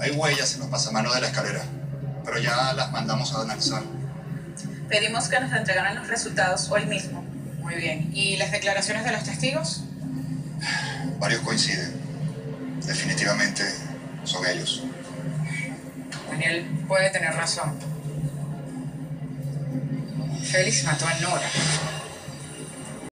Hay huellas en los pasamanos de la escalera, pero ya las mandamos a analizar. Pedimos que nos entregaran los resultados hoy mismo. Muy bien. ¿Y las declaraciones de los testigos? Varios coinciden. Definitivamente son ellos. Daniel puede tener razón. Félix mató a Nora.